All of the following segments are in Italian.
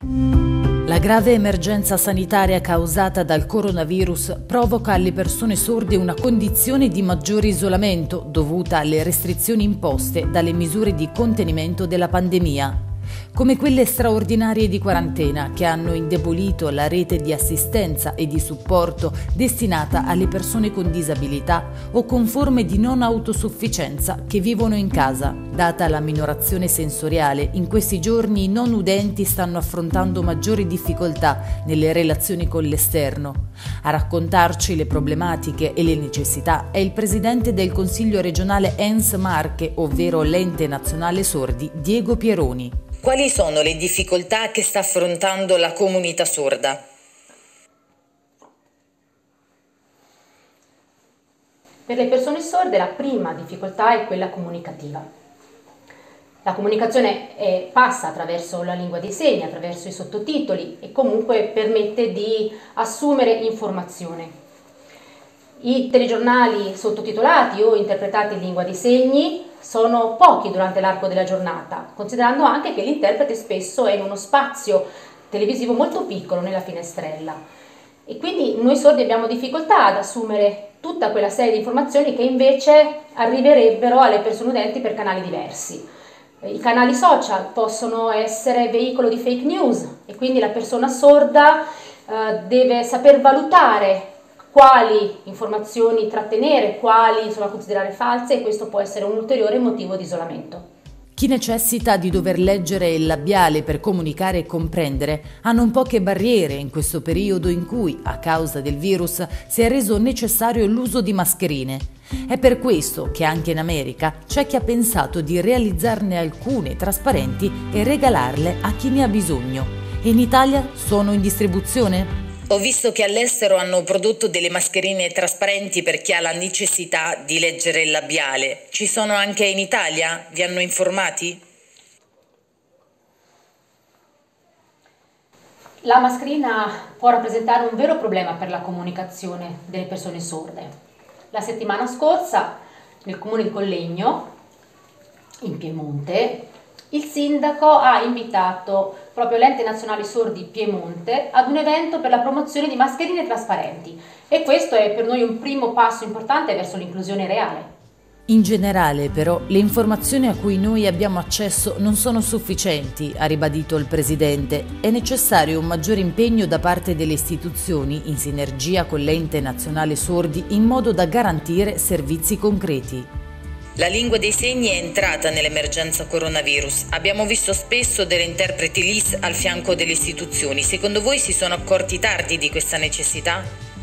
La grave emergenza sanitaria causata dal coronavirus provoca alle persone sorde una condizione di maggiore isolamento dovuta alle restrizioni imposte dalle misure di contenimento della pandemia, come quelle straordinarie di quarantena che hanno indebolito la rete di assistenza e di supporto destinata alle persone con disabilità o con forme di non autosufficienza che vivono in casa. Data la minorazione sensoriale, in questi giorni i non udenti stanno affrontando maggiori difficoltà nelle relazioni con l'esterno. A raccontarci le problematiche e le necessità è il presidente del Consiglio regionale ENS Marche, ovvero l'Ente Nazionale Sordi, Diego Pieroni. Quali sono le difficoltà che sta affrontando la comunità sorda? Per le persone sorde la prima difficoltà è quella comunicativa. La comunicazione passa attraverso la lingua dei segni, attraverso i sottotitoli e comunque permette di assumere informazione. I telegiornali sottotitolati o interpretati in lingua dei segni sono pochi durante l'arco della giornata, considerando anche che l'interprete spesso è in uno spazio televisivo molto piccolo nella finestrella. E quindi noi sordi abbiamo difficoltà ad assumere tutta quella serie di informazioni che invece arriverebbero alle persone udenti per canali diversi. I canali social possono essere veicolo di fake news e quindi la persona sorda deve saper valutare quali informazioni trattenere, quali insomma considerare false, e questo può essere un ulteriore motivo di isolamento. Chi necessita di dover leggere il labiale per comunicare e comprendere ha non poche barriere in questo periodo in cui, a causa del virus, si è reso necessario l'uso di mascherine. È per questo che anche in America c'è chi ha pensato di realizzarne alcune trasparenti e regalarle a chi ne ha bisogno. E in Italia sono in distribuzione? Ho visto che all'estero hanno prodotto delle mascherine trasparenti per chi ha la necessità di leggere il labiale. Ci sono anche in Italia? Vi hanno informati? La mascherina può rappresentare un vero problema per la comunicazione delle persone sorde. La settimana scorsa, nel comune di Collegno, in Piemonte, il sindaco ha invitato proprio l'Ente Nazionale Sordi Piemonte ad un evento per la promozione di mascherine trasparenti e questo è per noi un primo passo importante verso l'inclusione reale. In generale, però, le informazioni a cui noi abbiamo accesso non sono sufficienti, ha ribadito il Presidente. È necessario un maggiore impegno da parte delle istituzioni, in sinergia con l'Ente Nazionale Sordi, in modo da garantire servizi concreti. La lingua dei segni è entrata nell'emergenza coronavirus. Abbiamo visto spesso delle interpreti LIS al fianco delle istituzioni. Secondo voi si sono accorti tardi di questa necessità?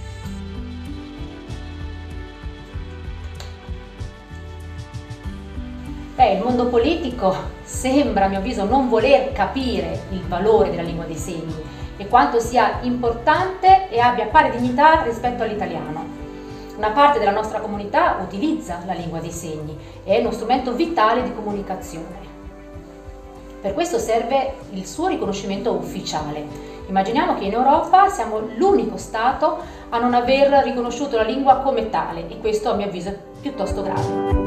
Il mondo politico sembra, a mio avviso, non voler capire il valore della lingua dei segni e quanto sia importante e abbia pari dignità rispetto all'italiano. Una parte della nostra comunità utilizza la lingua dei segni, è uno strumento vitale di comunicazione. Per questo serve il suo riconoscimento ufficiale. Immaginiamo che in Europa siamo l'unico Stato a non aver riconosciuto la lingua come tale e questo a mio avviso è piuttosto grave.